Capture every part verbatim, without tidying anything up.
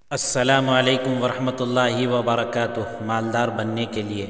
السلام علیکم ورحمۃ اللہ وبرکاتہ۔ مالدار بننے کے لیے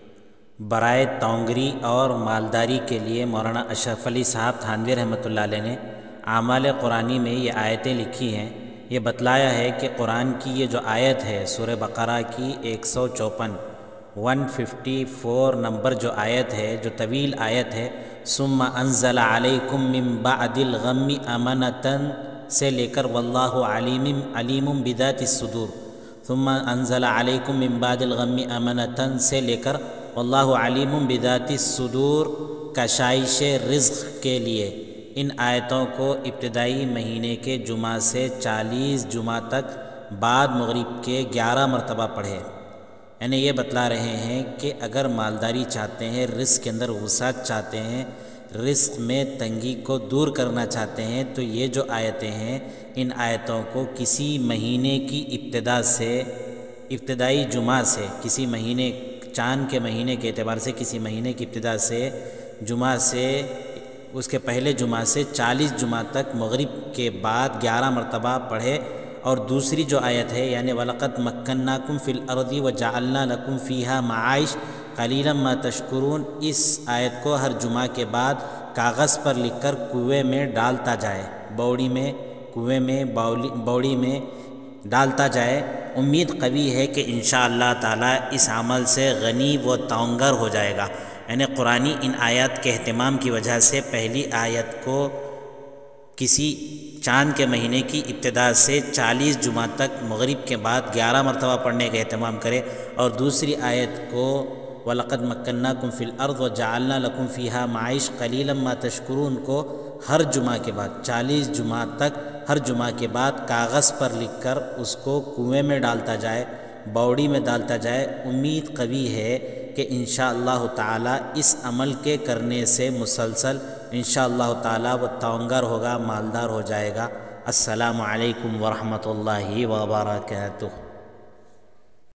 برائے تونگری اور مالداری کے لیے مولانا اشرف علی صاحب تھانوی رحمۃ اللہ علیہ نے اعمال قرآنی میں یہ آیتیں لکھی ہیں۔ یہ بتلایا ہے کہ قرآن کی یہ جو آیت ہے سورہ بقرہ کی ایک سو چوپن ون ففٹی فور نمبر جو آیت ہے، جو طویل آیت ہے، ثم انزل علیکم من بعد الغم امنۃ سے لے کر واللہ علیم علیم بذات الصدور، ثم انزل علیکم من بعد الغم امنۃ سے لے کر واللہ علیم بذات الصدور، کشائش رزق کے لیے ان آیتوں کو ابتدائی مہینے کے جمعہ سے چالیس جمعہ تک بعد مغرب کے گیارہ مرتبہ پڑھے۔ یعنی یہ بتلا رہے ہیں کہ اگر مالداری چاہتے ہیں، رزق کے اندر وسعت چاہتے ہیں، رزق میں تنگی کو دور کرنا چاہتے ہیں، تو یہ جو آیتیں ہیں ان آیتوں کو کسی مہینے کی ابتدا سے، ابتدائی جمعہ سے، کسی مہینے چاند کے مہینے کے اعتبار سے کسی مہینے کی ابتدا سے جمعہ سے اس کے پہلے جمعہ سے چالیس جمعہ تک مغرب کے بعد گیارہ مرتبہ پڑھے۔ اور دوسری جو آیت ہے یعنی وَلَقَدْ مَكَّنَّاكُمْ فِي الْأَرْضِ وَجَعَلْنَا لَكُمْ فِيهَا مَعَائِشَ قَلِيلًا مَا تَشْكُرُونَ، اس آیت کو ہر جمعہ کے بعد کاغذ پر لکھ کر کنویں میں ڈالتا جائے، بوڑی میں، کنویں میں، بوڑی میں ڈالتا جائے۔ امید قوی ہے کہ انشاءاللہ تعالی اس عمل سے غنی و تونگر ہو جائے گا۔ یعنی قرآنی ان آیات کے اہتمام کی وجہ سے پہلی آیت کو کسی چاند کے مہینے کی ابتدا سے چالیس جمعہ تک مغرب کے بعد گیارہ مرتبہ پڑھنے کا اہتمام کرے، اور دوسری آیت کو وَلَقَدْ مَكَّنَّاكُمْ فِي الْأَرْضِ وَجَعَلْنَا لَكُمْ فِيهَا مَعَائِشَ قَلِيلًا مَا تَشْكُرُونَ کو ہر جمعہ کے بعد چالیس جمعہ تک ہر جمعہ کے بعد کاغذ پر لکھ کر اس کو کنویں میں ڈالتا جائے، بوڑی میں ڈالتا جائے۔ امید قوی ہے کہ انشاءاللہ تعالی اس عمل کے کرنے سے مسلسل انشاءاللہ تعالی وہ تونگر ہوگا، مالدار ہو جائے گا۔ السلام علیکم ورحمۃ اللہ وبرکاتہ۔